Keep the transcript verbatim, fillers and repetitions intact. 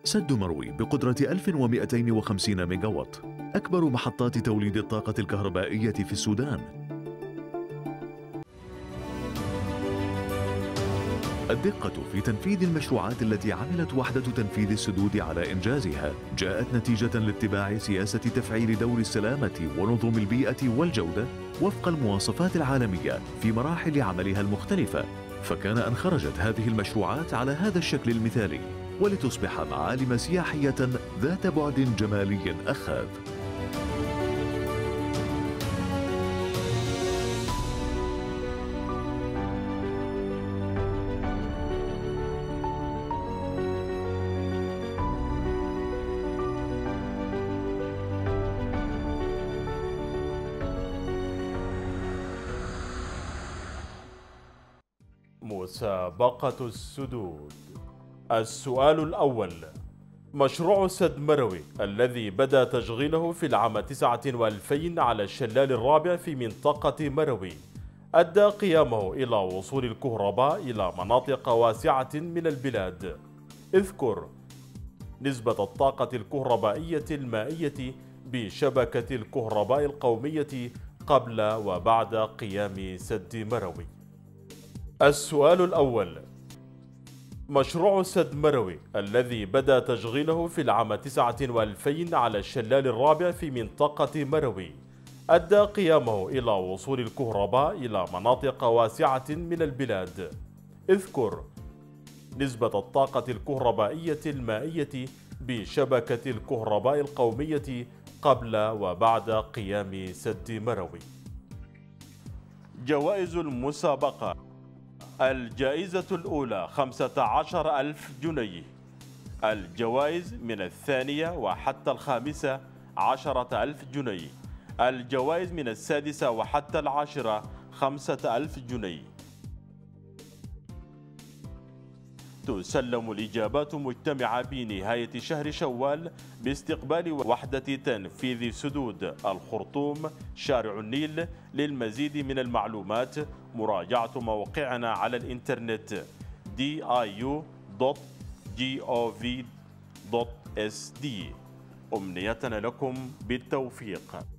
سد مروي بقدرة ألف ومئتين وخمسين ميجاوات، أكبر محطات توليد الطاقة الكهربائية في السودان. الدقة في تنفيذ المشروعات التي عملت وحدة تنفيذ السدود على إنجازها جاءت نتيجة لاتباع سياسة تفعيل دور السلامة ونظم البيئة والجودة وفق المواصفات العالمية في مراحل عملها المختلفة، فكان أن خرجت هذه المشروعات على هذا الشكل المثالي ولتصبح معالم سياحية ذات بعد جمالي أخاذ. مسابقة السدود. السؤال الأول: مشروع سد مروي الذي بدأ تشغيله في العام تسعة وألفين على الشلال الرابع في منطقة مروي أدى قيامه إلى وصول الكهرباء إلى مناطق واسعة من البلاد. اذكر نسبة الطاقة الكهربائية المائية بشبكة الكهرباء القومية قبل وبعد قيام سد مروي. السؤال الأول: مشروع سد مروي الذي بدأ تشغيله في العام تسعة وألفين على الشلال الرابع في منطقة مروي أدى قيامه إلى وصول الكهرباء إلى مناطق واسعة من البلاد. اذكر نسبة الطاقة الكهربائية المائية بشبكة الكهرباء القومية قبل وبعد قيام سد مروي. جوائز المسابقة: الجائزة الأولى خمسة عشر ألف جنيه، الجوائز من الثانية وحتى الخامسة عشرة ألف جنيه، الجوائز من السادسة وحتى العاشرة خمسة ألف جنيه. تسلم الإجابات مجتمعة بنهاية شهر شوال باستقبال وحدة تنفيذ سدود الخرطوم شارع النيل. للمزيد من المعلومات مراجعة موقعنا على الإنترنت دي آي يو دوت جوف دوت إس دي. أمنيتنا لكم بالتوفيق.